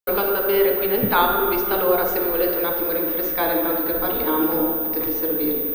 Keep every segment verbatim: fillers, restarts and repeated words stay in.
qualcosa da bere qui nel tavolo, vista l'ora, se mi volete un attimo rinfrescare intanto che parliamo, potete servire.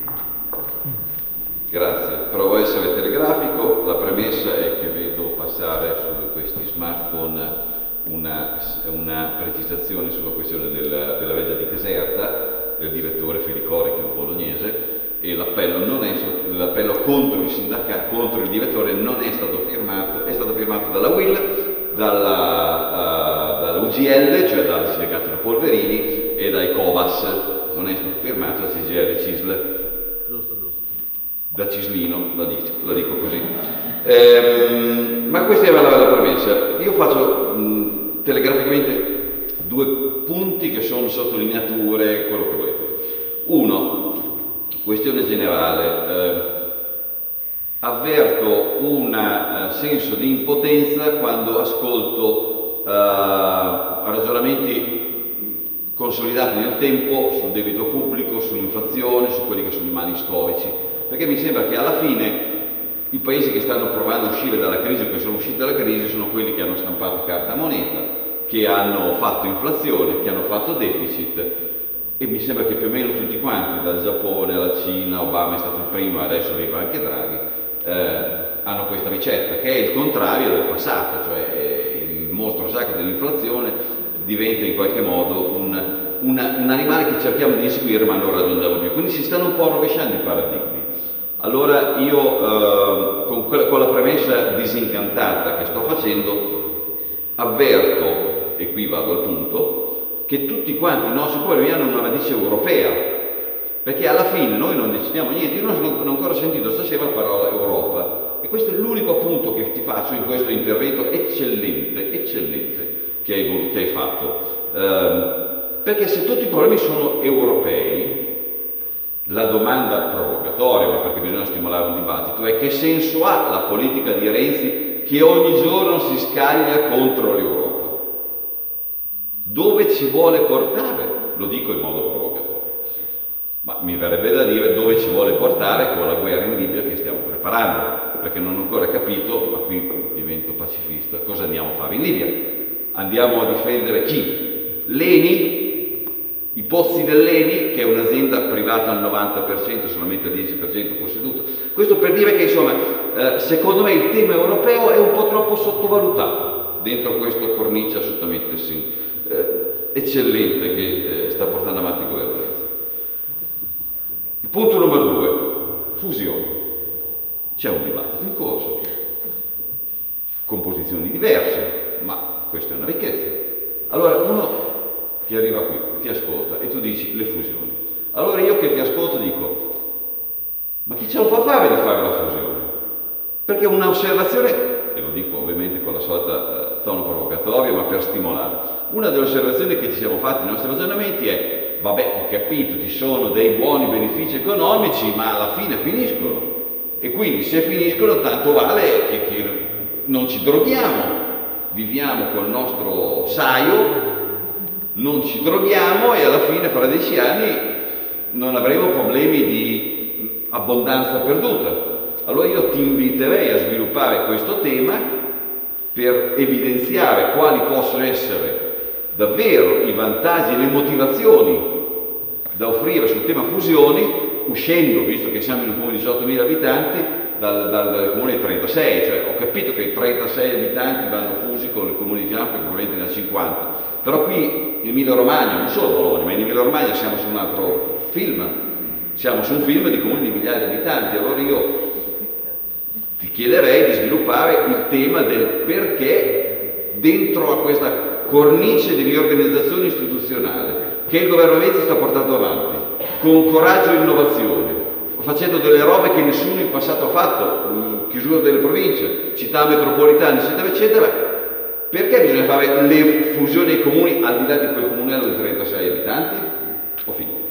Grazie, provo a essere telegrafico. La premessa è che vedo passare su questi smartphone una, una precisazione sulla questione del, della veggia di Caserta, del direttore Felicori, che è un bolognese, e l'appello, non è, l'appello contro il sindacato, contro il direttore non è stato firmato, è stato firmato dalla U I L, dalla, uh, dalla U G L, cioè dal sindacato dei Polverini, e dai Cobas. Non è stato firmato da C G L C I S L. Da Cislino, la dico, la dico così. Ehm, ma questa era la, la premessa. Io faccio mh, telegraficamente due punti che sono sottolineature, quello che volete. Uno, questione generale. Eh, avverto un uh, senso di impotenza quando ascolto uh, ragionamenti consolidati nel tempo sul debito pubblico, sull'inflazione, su quelli che sono i mali storici. Perché mi sembra che alla fine i paesi che stanno provando a uscire dalla crisi o che sono usciti dalla crisi sono quelli che hanno stampato carta moneta, che hanno fatto inflazione, che hanno fatto deficit, e mi sembra che più o meno tutti quanti, dal Giappone alla Cina, Obama è stato il primo, adesso arriva anche Draghi, eh, hanno questa ricetta, che è il contrario del passato, cioè il mostro sacro dell'inflazione diventa in qualche modo un, una, un animale che cerchiamo di inseguire ma non raggiungiamo più, quindi si stanno un po' rovesciando i paradigmi. Allora io eh, con, quella, con la premessa disincantata che sto facendo avverto, e qui vado al punto, che tutti quanti i nostri problemi hanno una radice europea, perché alla fine noi non decidiamo niente. Io non ho ancora sentito stasera la parola Europa, e questo è l'unico punto che ti faccio in questo intervento eccellente, eccellente che hai, che hai fatto, eh, perché se tutti i problemi sono europei, la domanda provocatoria, ma perché bisogna stimolare un dibattito, è: che senso ha la politica di Renzi che ogni giorno si scaglia contro l'Europa? Dove ci vuole portare? Lo dico in modo provocatorio, ma mi verrebbe da dire dove ci vuole portare con la guerra in Libia che stiamo preparando, perché non ho ancora capito, ma qui divento pacifista, cosa andiamo a fare in Libia. Andiamo a difendere chi? L'Eni? I pozzi dell'Eni, che è un'azienda privata al novanta per cento, solamente al dieci per cento posseduto. Questo per dire che, insomma, eh, secondo me il tema europeo è un po' troppo sottovalutato dentro questa cornice assolutamente sì, eh, eccellente che eh, sta portando avanti il governo. Il punto numero due, fusione. C'è un dibattito in corso, con posizioni diverse, ma questa è una ricchezza. Allora, uno che arriva qui, ti ascolta e tu dici le fusioni. Allora io che ti ascolto dico: ma chi ce lo fa fare di fare la fusione? Perché una osservazione, e lo dico ovviamente con la solita eh, tono provocatorio, ma per stimolare, una delle osservazioni che ci siamo fatti nei nostri ragionamenti è: vabbè, ho capito, ci sono dei buoni benefici economici, ma alla fine finiscono, e quindi se finiscono tanto vale che, che non ci droghiamo, viviamo col nostro saio, non ci droghiamo, e alla fine fra dieci anni non avremo problemi di abbondanza perduta. Allora io ti inviterei a sviluppare questo tema per evidenziare quali possono essere davvero i vantaggi e le motivazioni da offrire sul tema fusioni, uscendo, visto che siamo in un comune di diciottomila abitanti, dal, dal, dal comune di trentasei, cioè ho capito che i trentasei abitanti vanno fusi con il comune di fianco che probabilmente ne ha cinquanta, però qui in Emilia Romagna, non solo Bologna, ma in Emilia Romagna siamo su un altro film, siamo su un film di comuni di migliaia di abitanti. Allora io ti chiederei di sviluppare il tema del perché dentro a questa cornice di riorganizzazione istituzionale che il governo Renzi sta portando avanti, con coraggio e innovazione, facendo delle robe che nessuno in passato ha fatto, chiusura delle province, città metropolitane, eccetera, eccetera, perché bisogna fare le fusioni ai comuni al di là di quel comunello di trentasei abitanti? Ho finito.